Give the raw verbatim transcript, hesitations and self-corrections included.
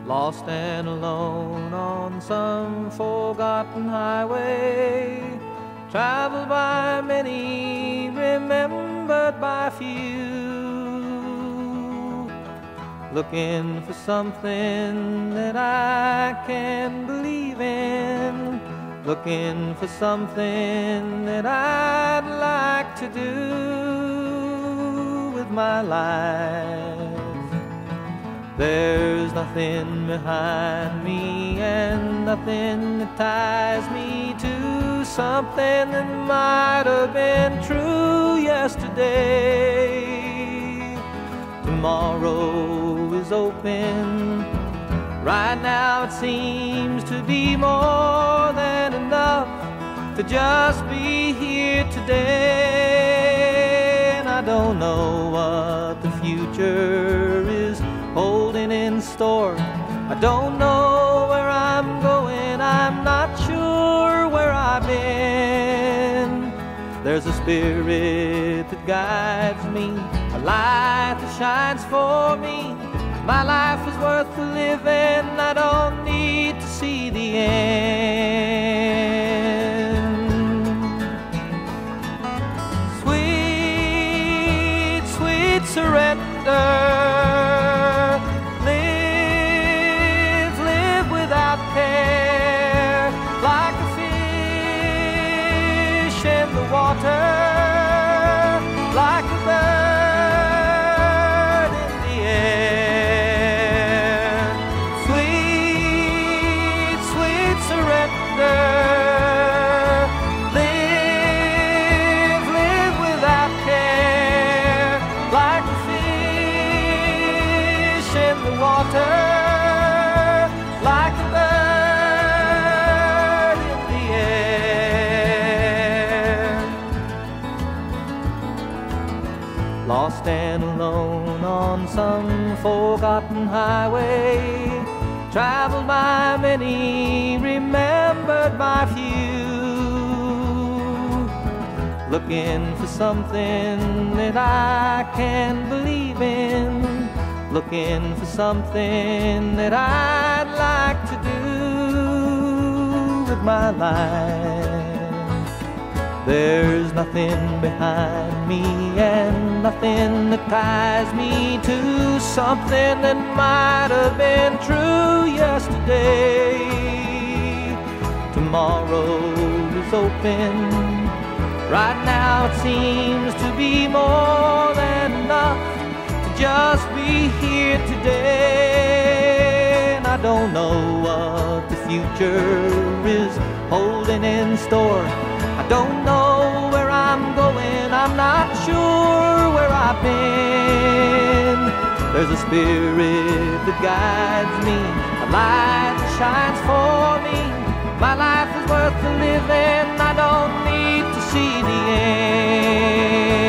lost and alone on some forgotten highway, traveled by many, remembered by few, looking for something that I can believe in, looking for something that I'd like to do with my life. There's nothing behind me and nothing that ties me to something that might have been true yesterday. Tomorrow is open. Right now it seems to be more than enough to just be here today. And I don't know what the future is holding in store. I don't know where I'm going, I'm not sure where I've been. There's a spirit that guides me, a light that shines for me. My life is worth the living, I don't need to see the end. Sweet, sweet surrender. Water, like a bird in the air. Sweet, sweet surrender. Live, live without care, like a fish in the water, like a bird in the air. Lost and alone on some forgotten highway, traveled by many, remembered by few, looking for something that I can believe in, looking for something that I'd like to do with my life. There's nothing behind me and nothing that ties me to something that might have been true yesterday. Tomorrow is open. Right now it seems to be more than enough to just be here today. And I don't know what the future is holding in store. I don't know where I'm going, I'm not sure where I've been. There's a spirit that guides me, a light that shines for me. My life is worth the living, I don't need to see the end.